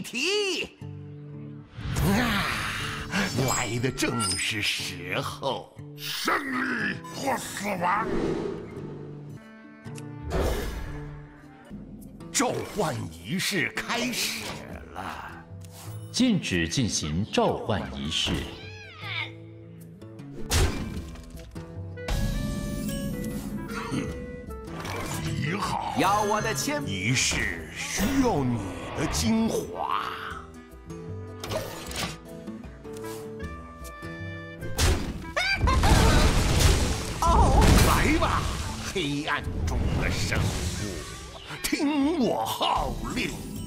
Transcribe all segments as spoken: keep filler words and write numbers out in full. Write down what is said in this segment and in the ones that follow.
一提。啊，来的正是时候。 胜利或死亡。 召唤仪式开始了。 禁止进行召唤仪式。 你好， 要我的签仪式需要你的精华。哦，来吧，黑暗中的生物，听我号令。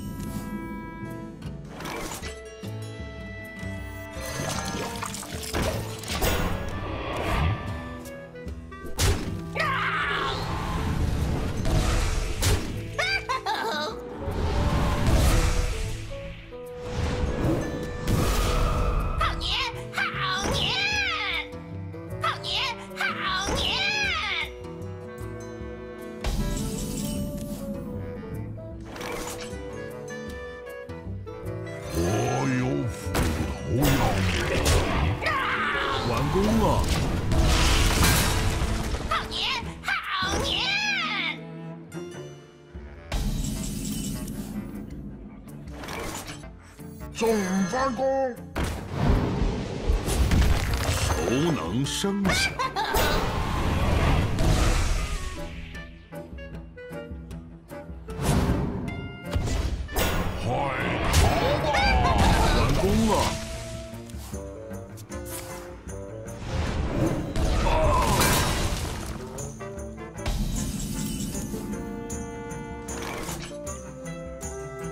完工了！ 好年，好年！ 总发功，熟能生巧。快逃吧！完工了。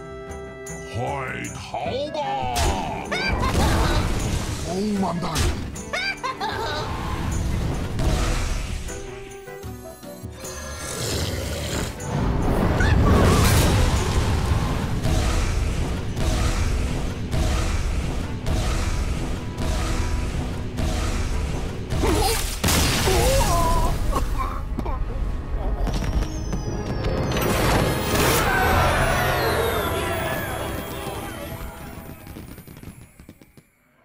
快逃吧！哦，完蛋！